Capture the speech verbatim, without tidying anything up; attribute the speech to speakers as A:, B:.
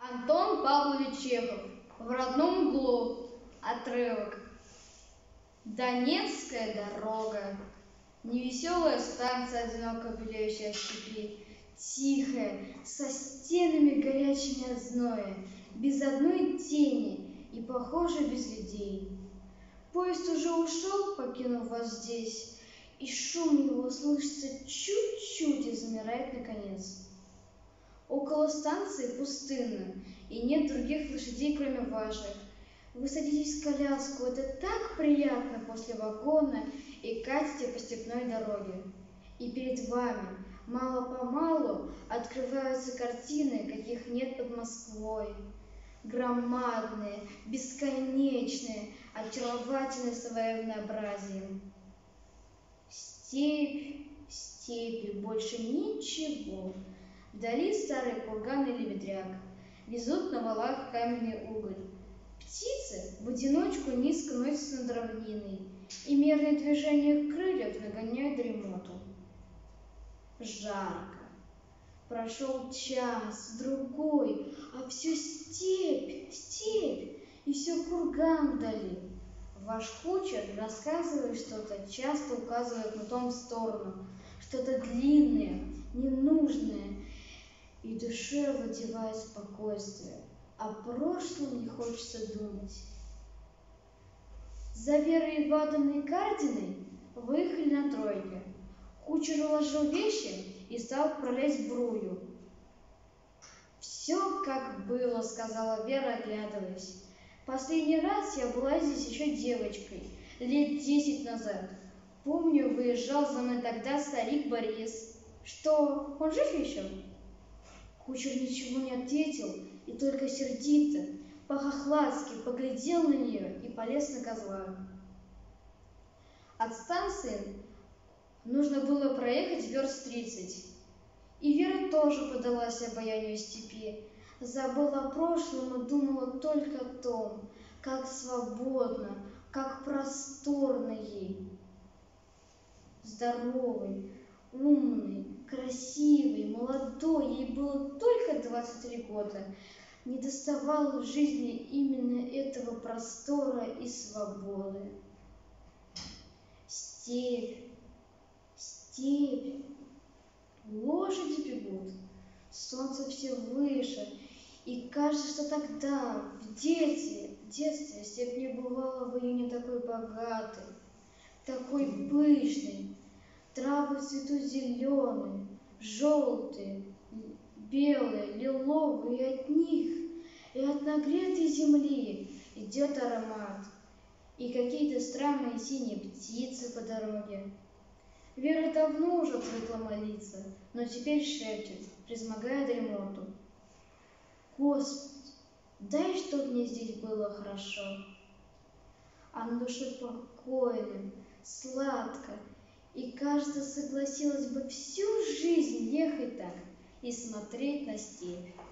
A: Антон Павлович Чехов. В родном углу. Отрывок. Донецкая дорога. Невеселая станция, одиноко белеющая в степи. Тихая, со стенами горячими от зноя, без одной тени и, похоже, без людей. Поезд уже ушел, покинув вас здесь, и шум его слышится чуть-чуть и замирает наконец. Около станции пустынно, и нет других лошадей, кроме ваших. Вы садитесь в коляску, это так приятно после вагона, и катите по степной дороге. И перед вами мало-помалу открываются картины, каких нет под Москвой. Громадные, бесконечные, очаровательные своим однообразием. Степь, степи, больше ничего. Вдали старый курган или ветряк, везут на валах каменный уголь. Птицы в одиночку низко носятся над равниной, и мерное движение крыльев нагоняет дремоту. Жарко. Прошел час, другой, а все степь, степь, и все курган вдали. Ваш кучер рассказывает что-то, часто указывая кнутом в сторону, что-то длинное, ненужное, и душе владевает спокойствие. О прошлом не хочется думать. За Верой Ивановной Кардиной выехали на тройке. Кучер уложил вещи и стал отправлять сбрую. «Все как было», — сказала Вера, оглядываясь. «Последний раз я была здесь еще девочкой, лет десять назад. Помню, выезжал за мной тогда старик Борис. Что, он жив еще?» Кучер ничего не ответил и только сердито, по-хохладски поглядел на нее и полез на козла. От станции нужно было проехать верст тридцать. И Вера тоже подалась обаянию степи, забыла о прошлом и думала только о том, как свободно, как просторно ей. Здоровый, умный, красивый, молодой, ей было только двадцать три года. Не доставало в жизни именно этого простора и свободы. Степь, степь, лошади бегут, солнце все выше, и кажется, что тогда, в детстве, в детстве степь не бывала в июне такой богатой, такой пышной. Травы цветут зеленые, желтые, белые, лиловые, и от них, и от нагретой земли идет аромат, и какие-то странные синие птицы по дороге. Вера давно уже отвыкла молиться, но теперь шепчет, превозмогая дремоту: «Господи, дай, чтоб мне здесь было хорошо». А на душе спокойно, сладко, и, кажется, согласилась бы всю жизнь ехать так и смотреть на степь.